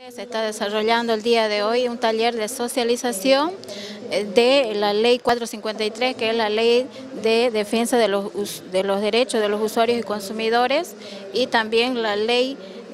Se está desarrollando el día de hoy un taller de socialización de la Ley 453, que es la Ley de Defensa de los Derechos de los Usuarios y Consumidores, y también la Ley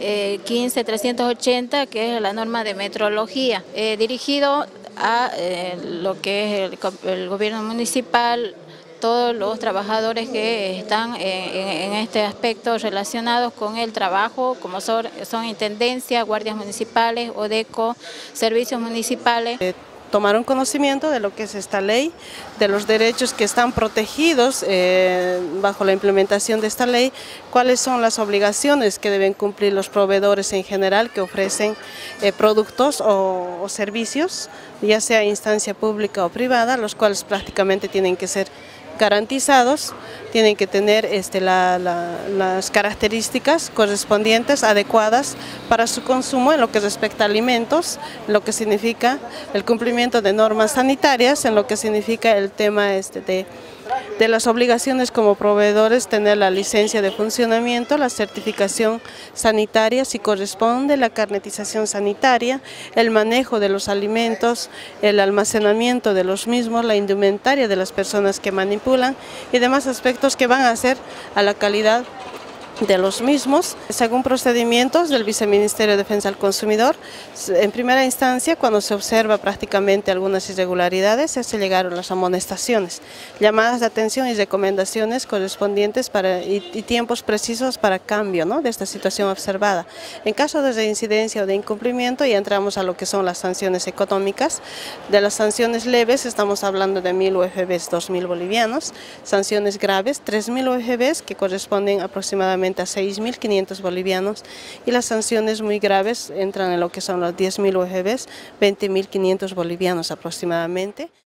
15380, que es la norma de metrología, dirigido a lo que es el gobierno municipal, todos los trabajadores que están en este aspecto relacionados con el trabajo, como son intendencias, guardias municipales, ODECO, servicios municipales. Tomaron conocimiento de lo que es esta ley, de los derechos que están protegidos bajo la implementación de esta ley, cuáles son las obligaciones que deben cumplir los proveedores en general que ofrecen productos o servicios, ya sea instancia pública o privada, los cuales prácticamente tienen que ser garantizados, tienen que tener las características correspondientes, adecuadas para su consumo en lo que respecta a alimentos, lo que significa el cumplimiento de normas sanitarias, en lo que significa el tema de las obligaciones como proveedores, tener la licencia de funcionamiento, la certificación sanitaria si corresponde, la carnetización sanitaria, el manejo de los alimentos, el almacenamiento de los mismos, la indumentaria de las personas que manipulan y demás aspectos que van a hacer a la calidad de los mismos, según procedimientos del Viceministerio de Defensa del Consumidor. En primera instancia, cuando se observa prácticamente algunas irregularidades, se llegaron las amonestaciones, llamadas de atención y recomendaciones correspondientes y tiempos precisos para cambio, ¿no?, de esta situación observada. En caso de reincidencia o de incumplimiento, ya entramos a lo que son las sanciones económicas. De las sanciones leves estamos hablando de 1000 UFBs, 2000 bolivianos, sanciones graves, 3000 UFBs, que corresponden aproximadamente a 6.500 bolivianos, y las sanciones muy graves entran en lo que son los 10.000 UFBs, 20.500 bolivianos aproximadamente.